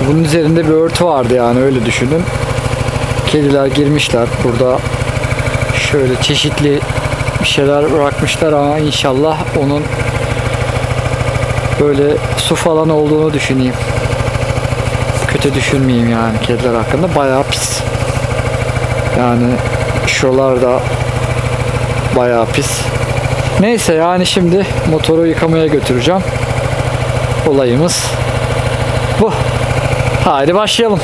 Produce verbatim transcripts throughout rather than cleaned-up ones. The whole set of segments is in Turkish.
bunun üzerinde bir örtü vardı, yani öyle düşünün. Kediler girmişler burada. Şöyle çeşitli bir şeyler bırakmışlar ama inşallah onun böyle su falan olduğunu düşüneyim. Kötü düşünmeyeyim yani kediler hakkında. Bayağı pis. Yani şuralar da bayağı pis. Neyse, yani şimdi motoru yıkamaya götüreceğim. Olayımız bu. Haydi başlayalım.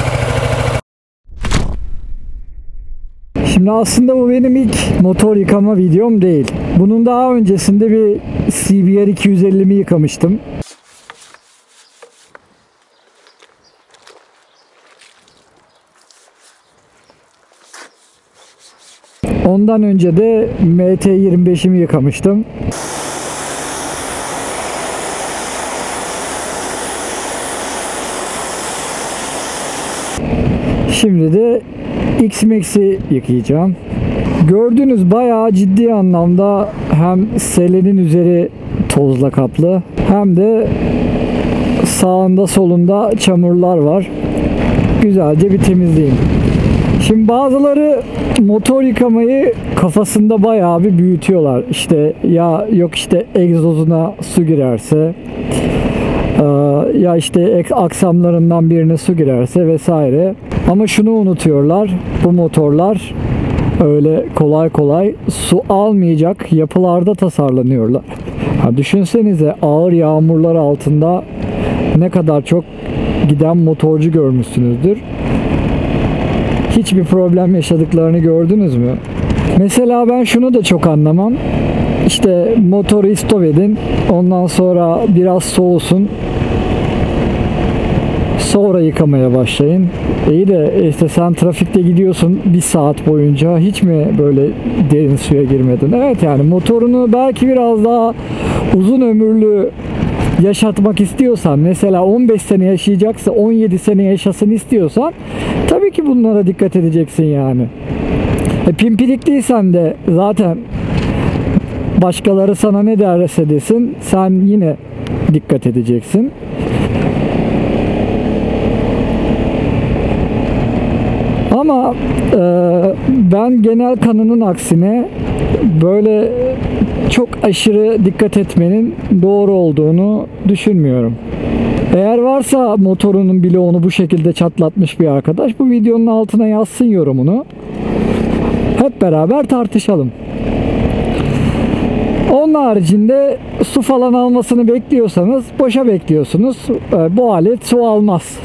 Şimdi aslında bu benim ilk motor yıkama videom değil. Bunun daha öncesinde bir C B R iki yüz ellimi yıkamıştım. Ondan önce de M T yirmi beşimi yıkamıştım. Şimdi de X-Max'i yıkayacağım. Gördüğünüz bayağı ciddi anlamda hem selenin üzeri tozla kaplı hem de sağında solunda çamurlar var. Güzelce bir temizleyeyim. Şimdi bazıları motor yıkamayı kafasında bayağı bir büyütüyorlar. İşte ya yok işte egzozuna su girerse, ya işte aksamlarından birine su girerse vesaire. Ama şunu unutuyorlar. Bu motorlar öyle kolay kolay su almayacak yapılarda tasarlanıyorlar. Ha, düşünsenize, ağır yağmurlar altında ne kadar çok giden motorcu görmüşsünüzdür. Hiçbir problem yaşadıklarını gördünüz mü? Mesela ben şunu da çok anlamam. İşte motoru stop edin. Ondan sonra biraz soğusun. Sonra yıkamaya başlayın. İyi de işte sen trafikte gidiyorsun bir saat boyunca, hiç mi böyle derin suya girmedin? Evet, yani motorunu belki biraz daha uzun ömürlü yaşatmak istiyorsan, mesela on beş sene yaşayacaksa on yedi sene yaşasın istiyorsan tabii ki bunlara dikkat edeceksin yani. E, pimpirikliysen de zaten başkaları sana ne derse desin sen yine dikkat edeceksin. Ama e, ben genel kanının aksine böyle çok aşırı dikkat etmenin doğru olduğunu düşünmüyorum. Eğer varsa motorunun bloğunu bu şekilde çatlatmış bir arkadaş, bu videonun altına yazsın yorumunu. Hep beraber tartışalım. Onun haricinde su falan almasını bekliyorsanız boşa bekliyorsunuz. Bu alet su almaz.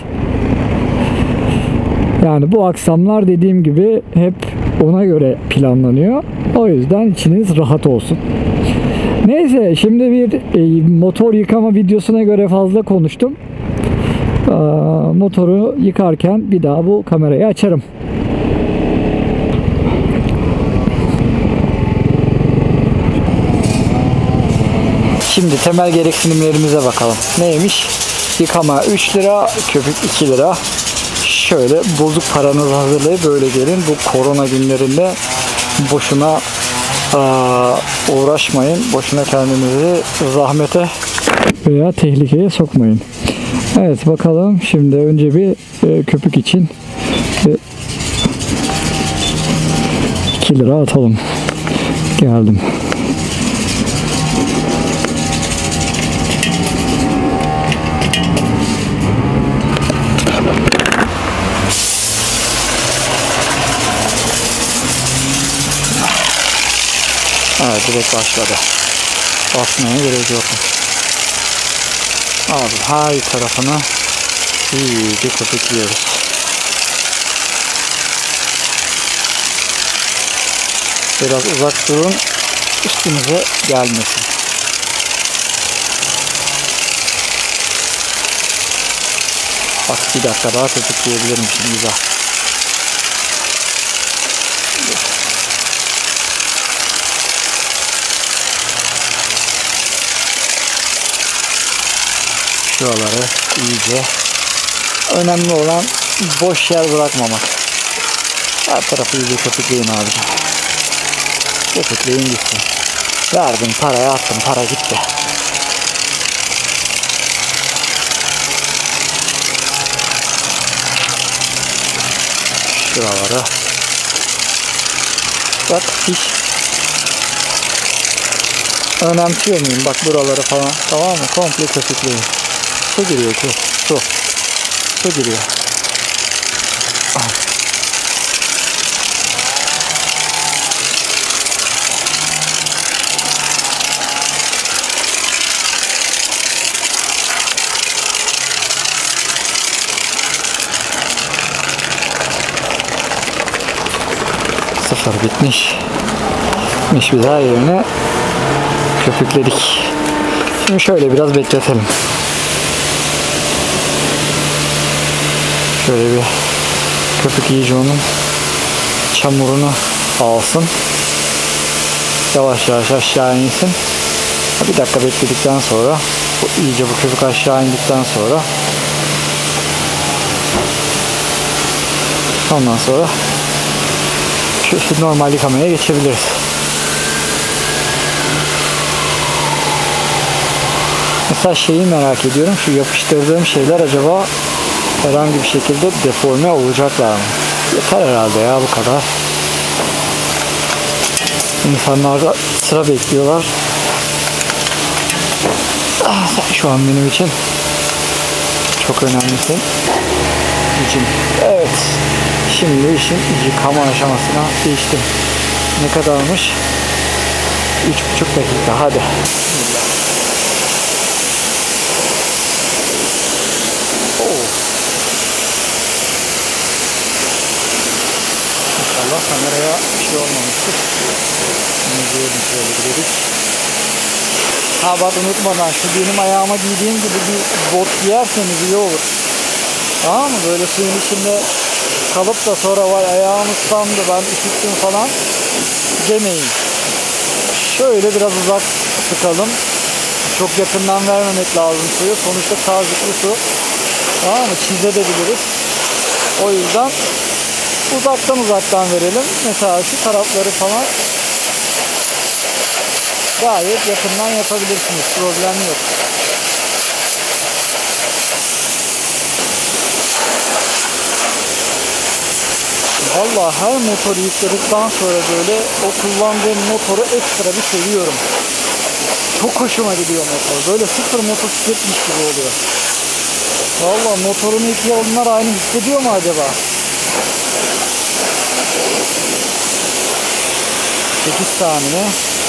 Yani bu aksamlar dediğim gibi hep ona göre planlanıyor. O yüzden içiniz rahat olsun. Neyse, şimdi bir e, motor yıkama videosuna göre fazla konuştum. Ee, motoru yıkarken bir daha bu kamerayı açarım. Şimdi temel gereksinimlerimize bakalım. Neymiş? Yıkama üç lira, köpük iki lira. Şöyle bozuk paranızı hazırlayıp böyle gelin. Bu korona günlerinde boşuna aa, uğraşmayın. Boşuna kendinizi zahmete veya tehlikeye sokmayın. Evet, bakalım. Şimdi önce bir e, köpük için e, iki lira atalım. Geldim. Evet, direkt başladı. Basmaya gerek yok. Abi her tarafını iyice köpükliyoruz. Biraz uzak durun, üstünüze gelmesin. Bak, bir dakika daha köpükleyebilirmişim. Güzel. Şuraları iyice. Önemli olan boş yer bırakmamak. Her tarafı iyice köpükleyin abicim. Köpükleyin gitsin. Verdim parayı, attım, para gitti. Şuralara. Bak hiç önemsiyor muyum? Bak buraları falan. Tamam mı? Komple köpükleyin. Su giriyor ki. Su. Su giriyor. Sıfır bitmiş. Bitmiş, bir daha yerine köpükledik. Şimdi şöyle biraz bekletelim. Şöyle bir köpük iyice onun çamurunu alsın. Yavaş yavaş aşağı insin. Bir dakika bekledikten sonra, bu iyice bu köpük aşağı indikten sonra, ondan sonra şu normal yıkamaya geçebiliriz. Mesela şeyi merak ediyorum. Şu yapıştırdığım şeyler acaba herhangi bir şekilde deforme olacaklar mı? Yeter herhalde ya, bu kadar. İnsanlar da sıra bekliyorlar. Ah, sen şu an benim için çok önemlisin. İçin. Evet. Şimdi işin yıkama aşamasına geçtim. Ne kadarmış? Üç buçuk dakika. Hadi. Oh. İnşallah kameraya bir şey olmamıştır. Müziğe şöyle gidelim. Ha bak, unutmadan şu benim ayağıma giydiğim gibi bir bot giyerseniz iyi olur. Tamam mı? Böyle suyun içinde kalıp da sonra vay ayağım ıslandı, ben üşüttüm falan demeyin. Şöyle biraz uzak sıkalım. Çok yakından vermemek lazım suyu. Sonuçta tazikli su. Tamam mı? Çizebiliriz. O yüzden uzaktan uzaktan verelim. Mesela şu tarafları falan gayet yakından yapabilirsiniz. Problem yok. Vallahi her motoru yükledikten sonra böyle o kullandığım motoru ekstra bir seviyorum. Çok hoşuma gidiyor motor. Böyle sıfır motosikletmiş gibi oluyor. Vallahi motorunu yıkayanlar aynı hissediyor mu acaba? sekiz saniye.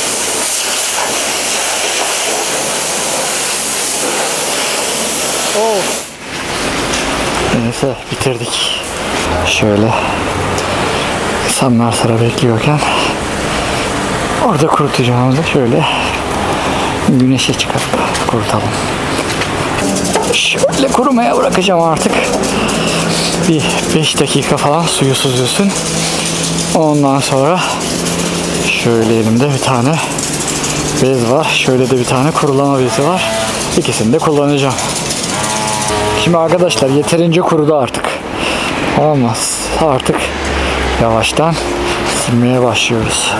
Oh. Neyse, bitirdik. Şöyle insanlar sıra bekliyorken orada kurutacağımızı şöyle güneşe çıkarıp kurutalım. Şöyle kurumaya bırakacağım artık. Bir beş dakika falan suyu süzülsün. Ondan sonra şöyle elimde bir tane bez var. Şöyle de bir tane kurulama bezi var. İkisini de kullanacağım. Şimdi arkadaşlar yeterince kurudu artık. Olmaz. Artık yavaştan silmeye başlıyoruz.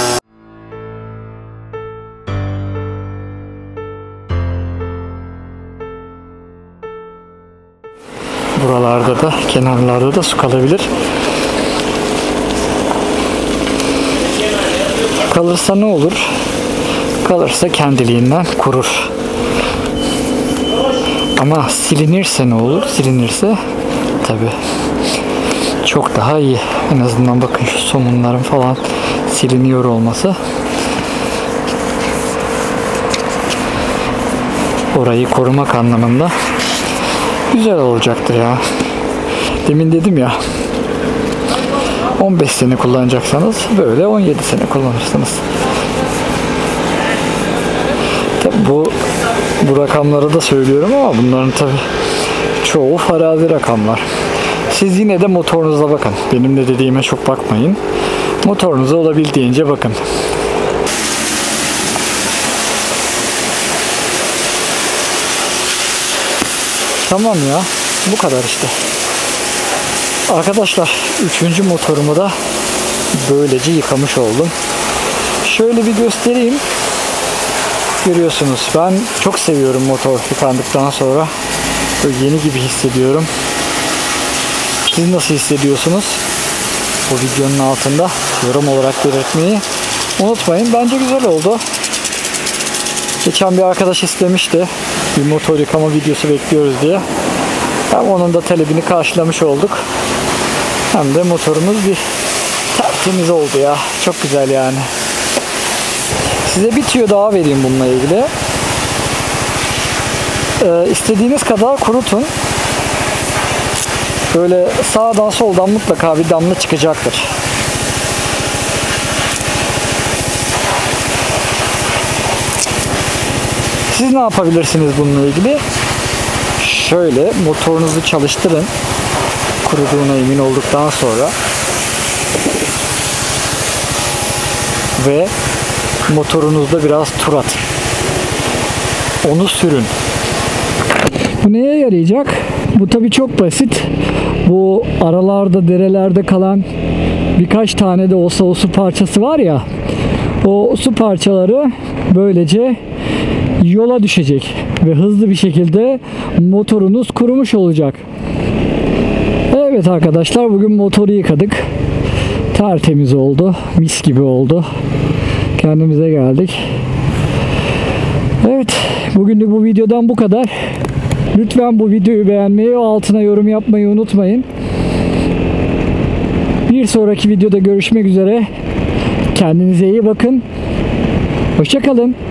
Buralarda da, kenarlarda da su kalabilir. Kalırsa ne olur? Kalırsa kendiliğinden kurur. Ama silinirse ne olur? Silinirse tabii çok daha iyi. En azından bakın şu somunların falan siliniyor olması orayı korumak anlamında güzel olacaktır ya. Demin dedim ya, on beş sene kullanacaksanız böyle on yedi sene kullanırsınız. Tabii bu bu rakamları da söylüyorum ama bunların tabii çoğu farazi rakamlar. Siz yine de motorunuza bakın. Benim de dediğime çok bakmayın. Motorunuza olabildiğince bakın. Tamam ya. Bu kadar işte. Arkadaşlar üçüncü motorumu da böylece yıkamış oldum. Şöyle bir göstereyim. Görüyorsunuz, ben çok seviyorum motor yıkandıktan sonra. Böyle yeni gibi hissediyorum. Siz nasıl hissediyorsunuz? bu videonun altında yorum olarak belirtmeyi unutmayın. Bence güzel oldu. Geçen bir arkadaş istemişti. Bir motor yıkama videosu bekliyoruz diye. Hem onun da talebini karşılamış olduk. Hem de motorumuz bir tertemiz oldu ya. Çok güzel yani. Size bir tüyo daha vereyim bununla ilgili. Ee, istediğiniz kadar kurutun. Böyle sağdan soldan mutlaka bir damla çıkacaktır. Siz ne yapabilirsiniz bununla ilgili? Şöyle motorunuzu çalıştırın. Kuruduğuna emin olduktan sonra. Ve motorunuzda biraz tur atın. Onu sürün. Bu neye yarayacak? Bu tabii çok basit. Bu aralarda, derelerde kalan birkaç tane de olsa o su parçası var ya, o su parçaları böylece yola düşecek ve hızlı bir şekilde motorunuz kurumuş olacak. Evet arkadaşlar, bugün motoru yıkadık. Tertemiz oldu. Mis gibi oldu. Kendimize geldik. Evet, bugünlük bu videodan bu kadar. Lütfen bu videoyu beğenmeyi, altına yorum yapmayı unutmayın. Bir sonraki videoda görüşmek üzere. Kendinize iyi bakın. Hoşça kalın.